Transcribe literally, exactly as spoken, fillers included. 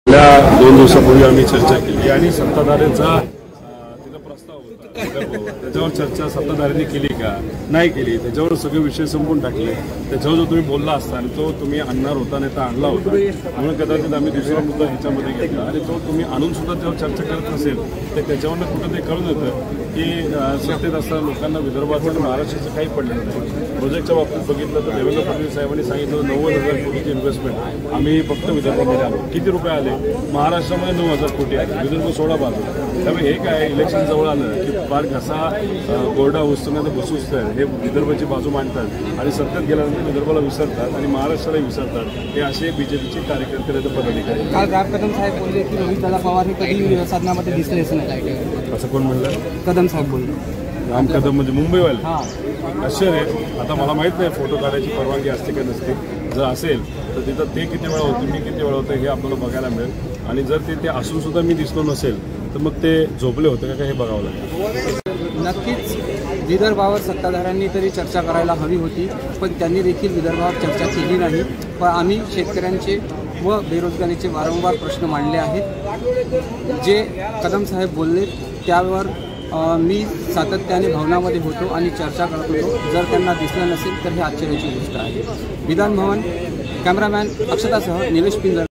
गेल्या दोन दिवसापूर्वी आम्ही चर्चा केली आणि सत्ताधाऱ्यांचा तिथं प्रस्ताव होता, त्याच्यावर चर्चा सत्ताधाऱ्यांनी केली का नाही केली, त्याच्यावर सगळे विषय संपून टाकले. त्याच्यावर जो तुम्ही बोलला असता आणि तो तुम्ही आणणार होता नाही तर आणला होता, म्हणून कदाचित आम्ही दुसरा मुद्दा ह्याच्यामध्ये घेतला आणि तो तुम्ही आणून सुद्धा जेव्हा चर्चा करत नसेल तर त्याच्यावरनं कुठं ते कळून येतं की सत्तेत असताना लोकांना विदर्भाचं आणि महाराष्ट्राचं काही पडलेलं नाही. प्रोजेक्टच्या बाबतीत बघितलं तर देवेंद्र फडणवीस साहेबांनी सांगितलं नव्वद हजार कोटीची इन्व्हेस्टमेंट आम्ही फक्त विदर्भामध्ये आलो. किती रुपये आले? महाराष्ट्रामध्ये नऊ हजार कोटी आले, विदर्भ सोळा बाजू. त्यामुळे हे काय इलेक्शन जवळ आलं की फार घसा कोरडा होताना बसूच हे विदर्भाची बाजू मांडतात आणि सत्तेत गेल्यानंतर विदर्भाला विसरतात आणि महाराष्ट्राला विसरतात. हे असे बीजेपीचे कार्यकर्ते आणि पदाधिकारी. काल राम कदम साहेब बोलले की रोहितदादा पवार हे कधी साधनामध्ये दिसलेच नाही. असं कोण म्हणलं? कदम साहेब बोलले. राम कदम म्हणजे मुंबईवाले? हां, आश्चर्य. आता मला माहीत नाही फोटो काढायची परवानगी असते का नसते. जर असेल तर तिथं ते किती वेळा होते, मी किती वेळा होतं हे आपल्याला बघायला मिळेल. आणि जर ते ते असून सुद्धा मी दिसलो नसेल तर मग ते झोपले होते का हे बघावं लागेल. नक्कीच विदर्भावर सत्ताधाऱ्यांनी तरी चर्चा करायला हवी होती, पण त्यांनी देखील विदर्भावर चर्चा केली नाही. पण आम्ही शेतकऱ्यांचे व बेरोजगारीचे वारंवार प्रश्न मांडले आहेत. जे कदम साहेब बोलले त्यावर मी सातत्याने भावनामध्ये होतो आणि चर्चा करत होतो. जर त्यांना दिसलं नसेल तर ही आश्चर्याची गोष्ट आहे. विधान भवन, कॅमेरामॅन अक्षतासह निलेश पिंजर.